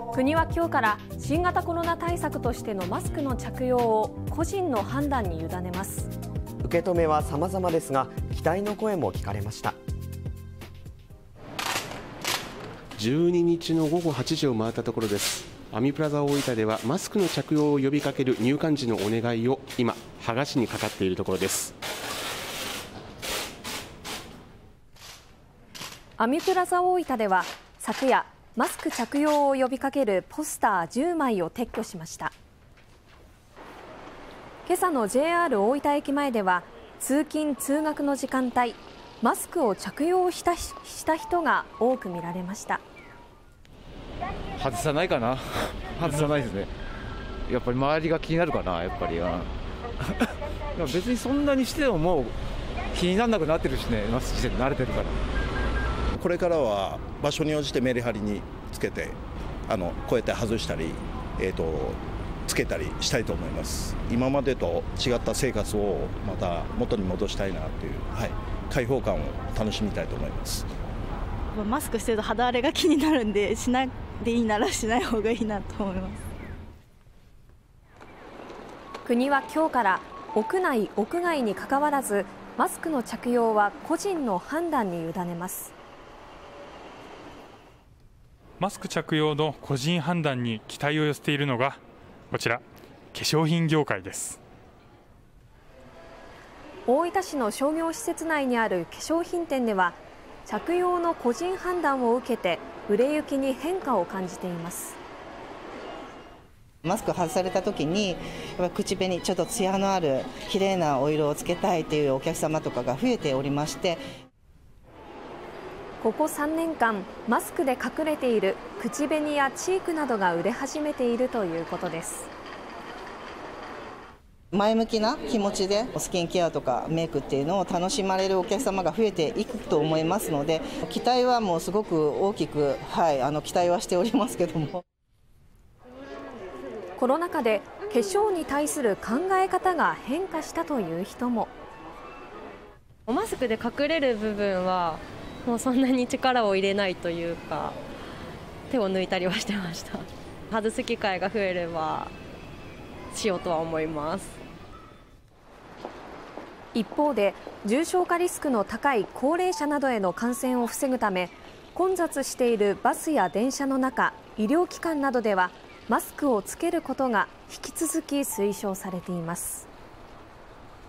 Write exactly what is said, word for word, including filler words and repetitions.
国は今日から新型コロナ対策としてのマスクの着用を個人の判断に委ねます。 受け止めは様々ですが、期待の声も聞かれました。 じゅうににちのごごはちじを回ったところです。アミプラザ大分ではマスクの着用を呼びかける入館時のお願いを今剥がしにかかっているところです。 アミプラザ大分では昨夜マスク着用を呼びかけるポスターじゅうまいを撤去しました。今朝の ジェイアール 大分駅前では通勤通学の時間帯、マスクを着用したした人が多く見られました。 外さないかな外さないですね。やっぱり周りが気になるかな。やっぱり別にそんなにしてももう気にならなくなってるしね、マスクして慣れてるから。 これからは場所に応じてメリハリにつけて、あのこうやって外したり、えーと、つけたりしたいと思います。今までと違った生活をまた元に戻したいなという、はい、開放感を楽しみたいと思います。 マスクしてると肌荒れが気になるんで、しないでいいならしない方がいいなと思います。 国は今日から屋内・屋外にかかわらずマスクの着用は個人の判断に委ねます。 マスク着用の個人判断に期待を寄せているのがこちら、化粧品業界です。 大分市の商業施設内にある化粧品店では着用の個人判断を受けて売れ行きに変化を感じています。 マスク外された時にやっぱり口紅ちょっとツヤのある綺麗なお色をつけたいというお客様とかが増えておりまして、 ここさんねんかんマスクで隠れている口紅やチークなどが売れ始めているということです。 前向きな気持ちでスキンケアとかメイクっていうのを楽しまれるお客様が増えていくと思いますので、期待はもうすごく大きく、はい、あの期待はしておりますけども。 コロナ禍で化粧に対する考え方が変化したという人も。 マスクで隠れる部分はもうそんなに力を入れないというか、手を抜いたりはしてました。外す機会が増えればしようとは思います。 一方で重症化リスクの高い高齢者などへの感染を防ぐため、混雑しているバスや電車の中、医療機関などではマスクをつけることが引き続き推奨されています。